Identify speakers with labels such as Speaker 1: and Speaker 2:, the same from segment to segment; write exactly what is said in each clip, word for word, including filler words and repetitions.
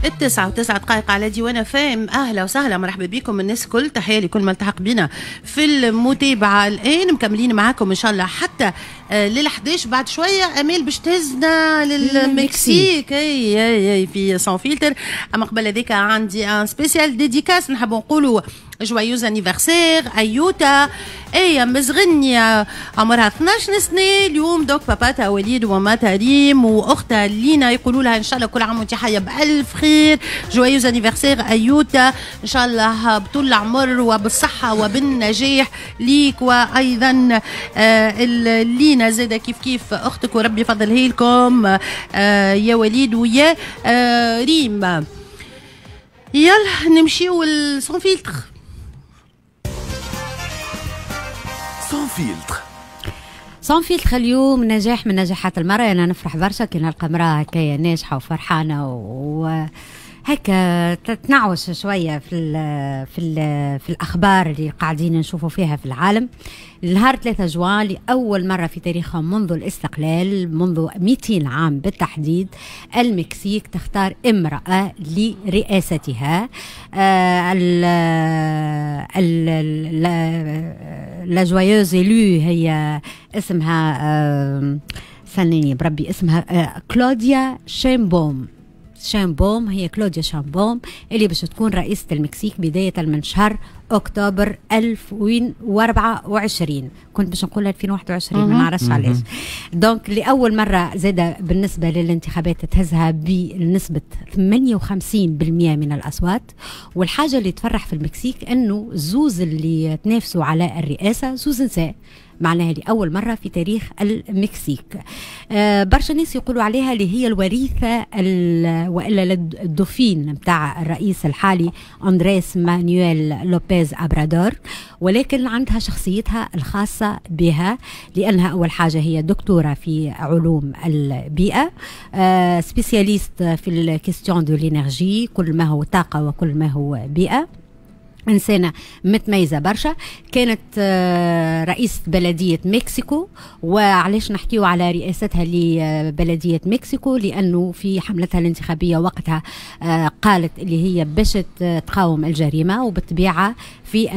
Speaker 1: التسعة وتسعة دقائق على ديوان فام. أهلا وسهلا، مرحبا بكم الناس الكل، تحية لكل ما التحق بنا في المتابعة. الآن مكملين معاكم إن شاء الله حتى آه لل حداش. بعد شوية أمال باش تهزنا للمكسيك أي أي أي في سون فيلتر. أما قبل هذاك عندي ان سبيسيال ديديكاس، نحب نقولوا جوايوز انيفرسير ايوتا. اي مزغنية عمرها اثناش سنة اليوم، دوك باباتها وليد وماماتها ريم واختها لينا يقولوا لها ان شاء الله كل عام وانت حيه بالف خير. جوايوز انيفرسير ايوتا، ان شاء الله بطول العمر وبالصحه وبالنجاح ليك، وايضا آه لينا زاده كيف كيف اختك، وربي يفضلها لكم آه يا وليد ويا آه ريم. يلا نمشيو لسون فيلتر.
Speaker 2: سون فيلتر
Speaker 3: سون فيلتر اليوم نجاح من نجاحات المرأة. أنا نفرح برشا كي نلقى امرأة هكايا ناجحة وفرحانة وهكا تتنعوش شوية في ال في ال في الأخبار اللي قاعدين نشوفوا فيها في العالم. نهار ثلاثة جوان لأول مرة في تاريخها منذ الاستقلال، منذ مئتين عام بالتحديد، المكسيك تختار امرأة لرئاستها. لا جوايوز إلو هي اسمها سنيني بربي اسمها كلوديا شامبوم. شامبوم هي كلوديا شامبوم اللي باش تكون رئيسة المكسيك بداية من شهر أكتوبر ألف وأربعة وعشرين. كنت باش نقول ألفين وواحد وعشرين ما نعرفش علاش. دونك لأول مرة زادة بالنسبة للانتخابات تهزها بنسبة ثمانية وخمسين بالمئة من الأصوات. والحاجة اللي تفرح في المكسيك أنه زوز اللي تنافسوا على الرئاسة زوز نساء، معناها لأول مرة في تاريخ المكسيك. آه برشا ناس يقولوا عليها اللي هي الوريثة وإلا الدوفين متاع الرئيس الحالي أندريس مانويل لوبيز أبرادور، ولكن عندها شخصيتها الخاصة بها، لأنها أول حاجة هي دكتورة في علوم البيئة، آه سبيسياليست في الكيستيون دو لينيرجي، كل ما هو طاقة وكل ما هو بيئة. إنسانة متميزة برشا. كانت رئيسة بلدية مكسيكو. وعلاش نحكيو على رئاستها لبلدية مكسيكو؟ لأنه في حملتها الانتخابية وقتها قالت اللي هي باش تقاوم الجريمة، وبالطبيعة في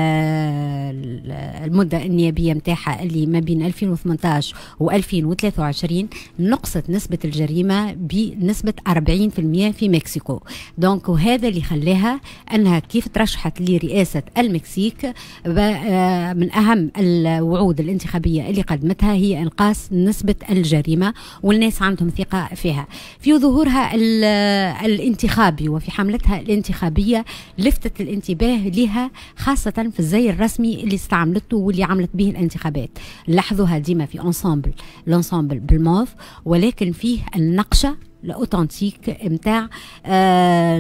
Speaker 3: المدة النيابية متاعها اللي ما بين ألفين وثمانية عشر و ألفين وثلاثة وعشرين نقصت نسبة الجريمة بنسبة أربعين بالمئة في مكسيكو. دونك وهذا اللي خلاها أنها كيف ترشحت لرئاسة المكسيك من أهم الوعود الانتخابية اللي قدمتها هي إنقاص نسبة الجريمة، والناس عندهم ثقة فيها. في ظهورها الانتخابي وفي حملتها الانتخابية لفتت الانتباه لها خاصة في الزي الرسمي اللي استعملته واللي عملت به الانتخابات. لاحظوها ديما في انسامبل الانسامبل بالموف، ولكن فيه النقشة الاوتنتيك متاع آه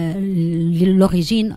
Speaker 3: لوريجين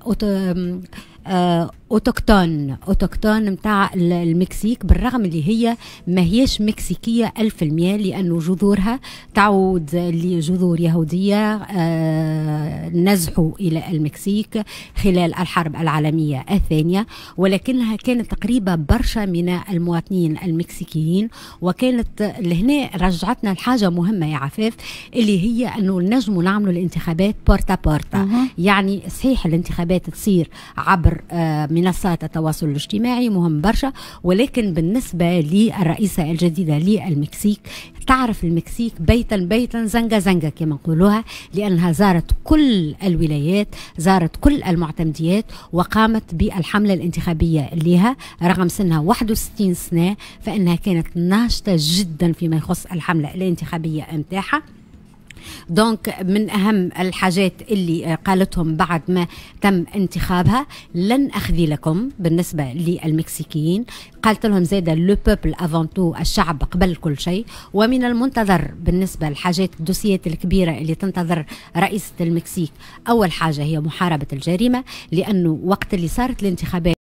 Speaker 3: آه اوتوكتون اوتوكتون متاع المكسيك، بالرغم اللي هي ما هيش مكسيكيه ألف بالمئة، لانه جذورها تعود لجذور يهوديه آه نزحوا الى المكسيك خلال الحرب العالميه الثانيه، ولكنها كانت تقريبا برشا من المواطنين المكسيكيين. وكانت لهنا رجعتنا لحاجه مهمه يا عفاف، اللي هي انه نجموا نعملوا الانتخابات بورتا بورتا. يعني صحيح الانتخابات تصير عبر آه منصات التواصل الاجتماعي مهم برشا، ولكن بالنسبة للرئيسة الجديدة للمكسيك تعرف المكسيك بيتا بيتا زنقة زنقة كما نقولوها، لأنها زارت كل الولايات، زارت كل المعتمديات، وقامت بالحملة الانتخابية لها رغم سنها واحد وستين سنة، فإنها كانت ناشطة جدا فيما يخص الحملة الانتخابية متاعها. دونك من أهم الحاجات اللي قالتهم بعد ما تم انتخابها، لن أخذي لكم بالنسبة للمكسيكيين. قالت لهم زيادة لو بوبل افونتو، الشعب قبل كل شيء. ومن المنتظر بالنسبة للحاجات الدوسيات الكبيرة اللي تنتظر رئيسة المكسيك، أول حاجة هي محاربة الجريمة، لأنه وقت اللي صارت الانتخابات